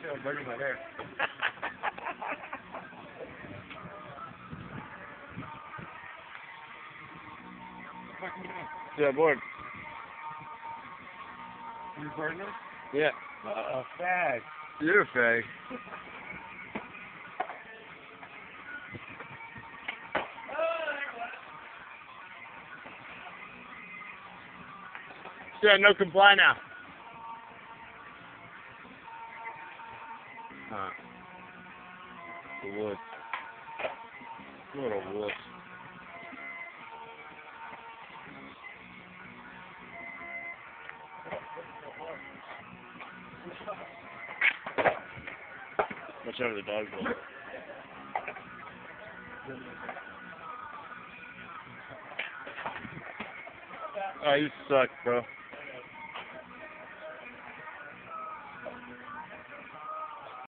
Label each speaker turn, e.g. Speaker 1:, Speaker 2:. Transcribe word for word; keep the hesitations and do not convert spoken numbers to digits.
Speaker 1: I'm burning my hair.
Speaker 2: Yeah, board.
Speaker 1: You recording this?
Speaker 2: Yeah.
Speaker 1: Oh, fag.
Speaker 2: You're a fag. Yeah, no comply now. Huh. The wood. Little wood. Watch over the dog bowl. Oh, you suck, bro.